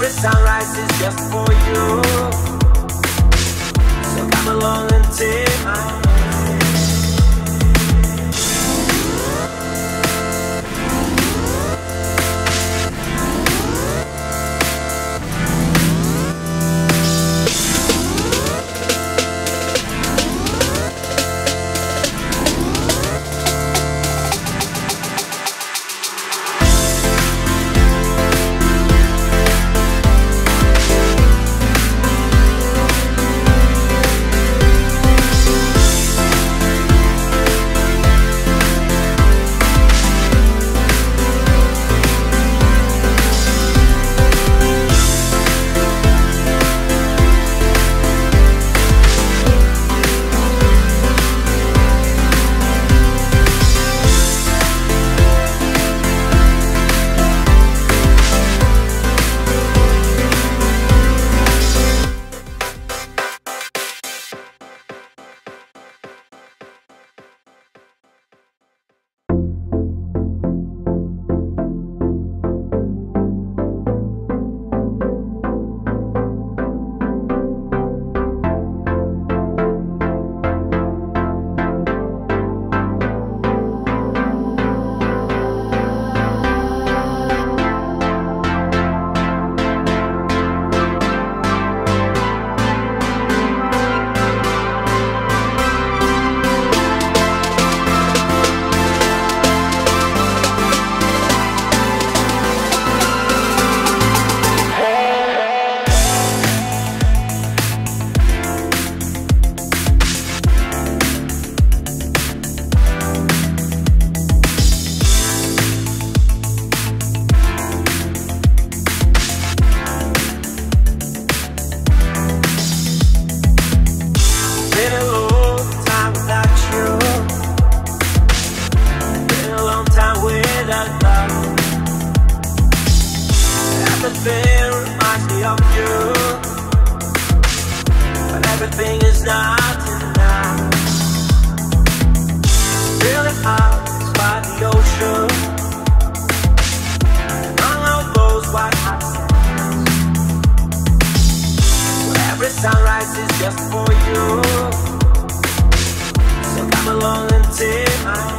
Every sunrise is just for you. So come along and take my hand. Everything reminds me of you, but everything is not enough. Feeling out by the ocean, among all those white hot sands, where every sunrise is just for you. So come along and take my hand.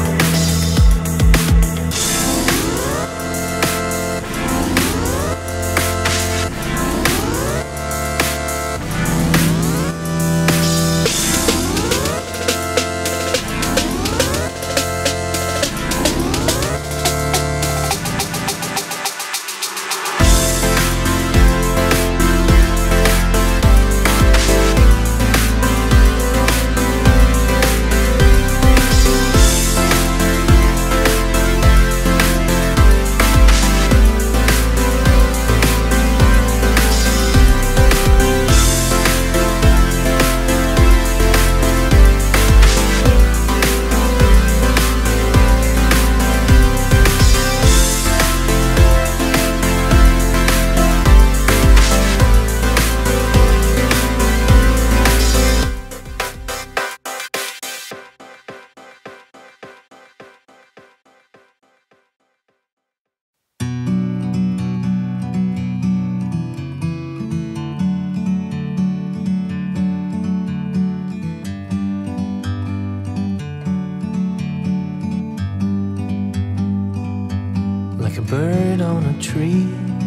Like a bird on a tree,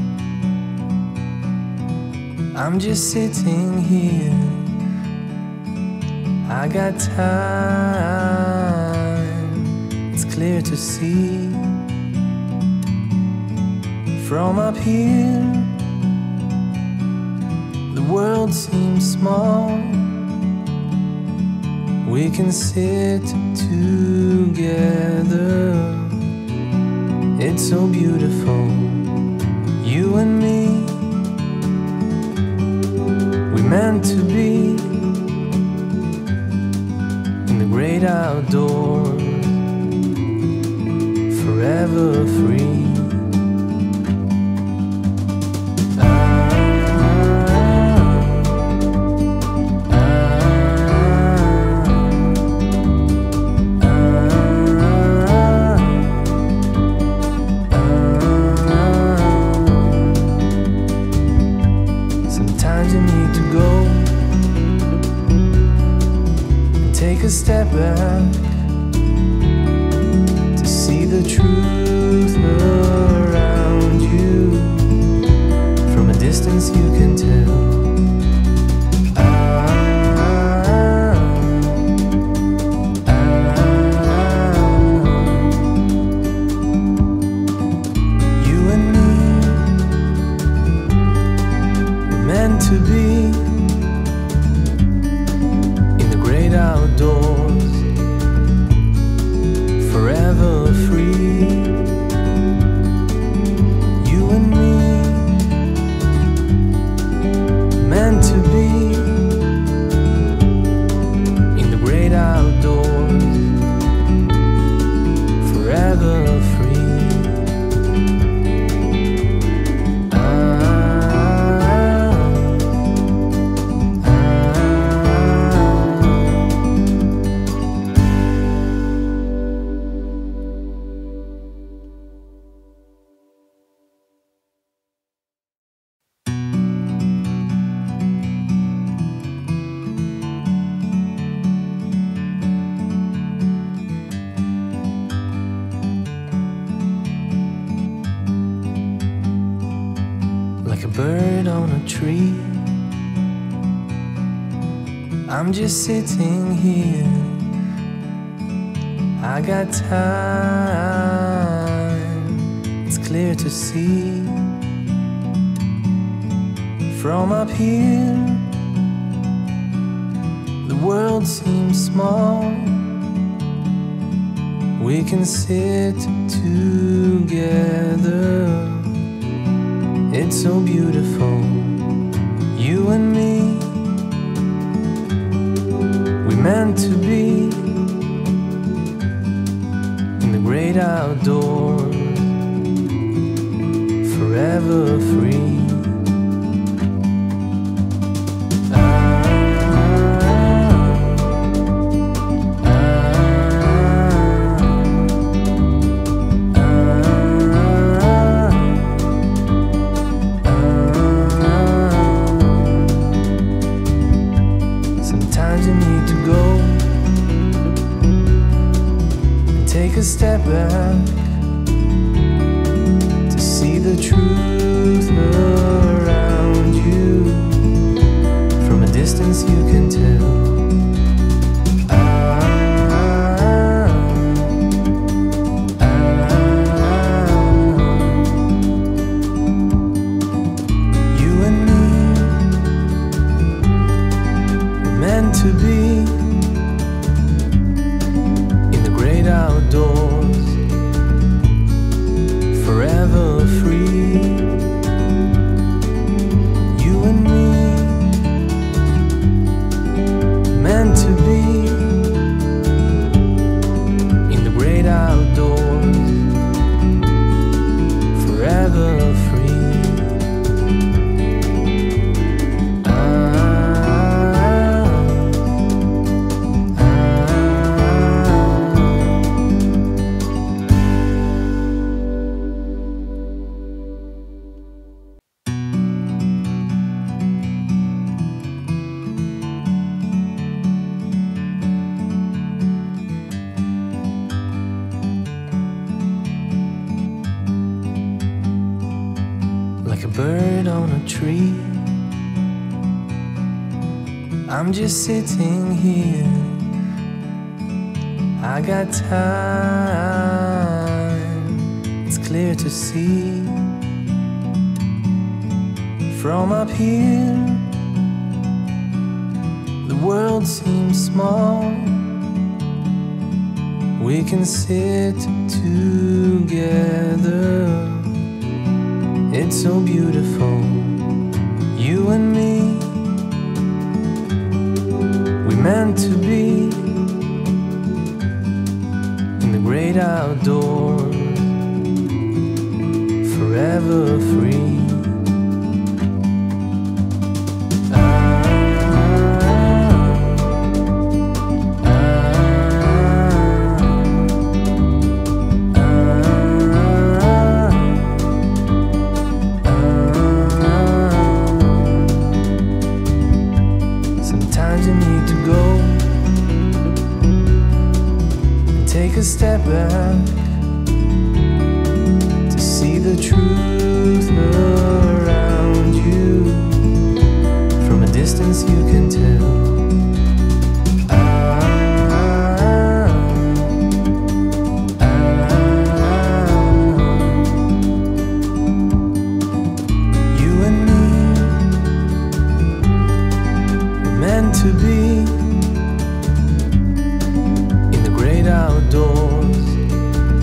I'm just sitting here. I got time, it's clear to see. From up here, the world seems small. We can sit together. It's so beautiful, you and me. We meant to be in the great outdoors, forever free. Sometimes you need to go and take a step back to see the truth around you. From a distance you can tell. To be in the great outdoors, forever free. You and me, meant to be in the great outdoors, forever free. Like a bird on a tree, I'm just sitting here. I got time, it's clear to see. From up here, the world seems small. We can sit together. It's so beautiful, you and me. We meant to be in the great outdoors, forever free. Sometimes you need to go and take a step back to see the truth around you. From a distance you can tell. To be in the great outdoors, forever free. You and me, meant to be in the great outdoors, forever free. Like a bird on a tree, I'm just sitting here. I got time, it's clear to see. From up here, the world seems small. We can sit together. It's so beautiful, you and me. We meant to be in the great outdoors, forever free. back to see the truth around you. From a distance you can tell. You and me were meant to be in the great outdoors,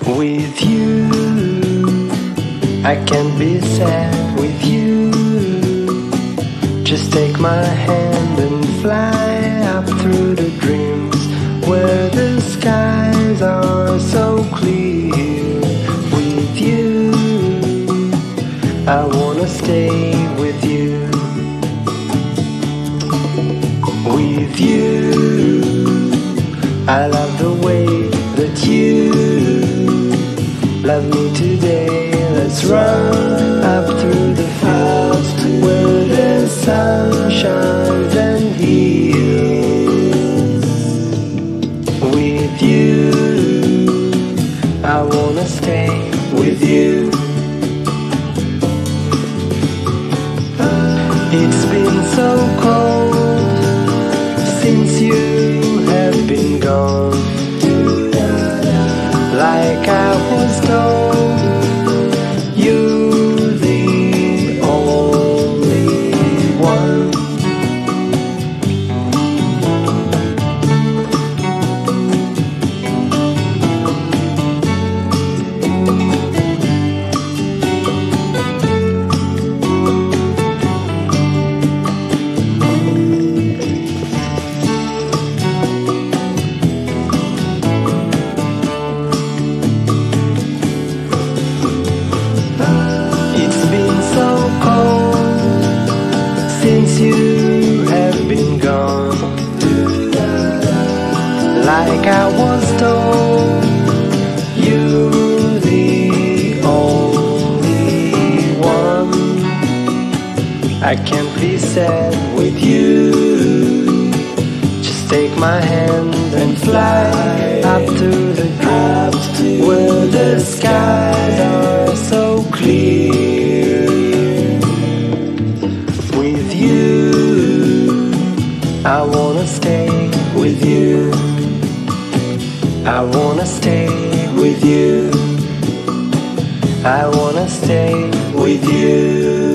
With you, I can't be sad with you. Just take my hand and fly up through the dreams where the skies are so clear. With you, I wanna stay with you. With you, I love the way that you love me today. Let's run up through the fields where the sun shines and heals. With you, I wanna stay with you. It's been so cold since you have been gone. Like I was told, you're the only one. Since you have been gone, like I was told, you're the only one. I can't be sad with you. Just take my hand and fly up to the clouds where the skies are so clear. With you, I wanna stay with you. I wanna stay with you. I wanna stay with you.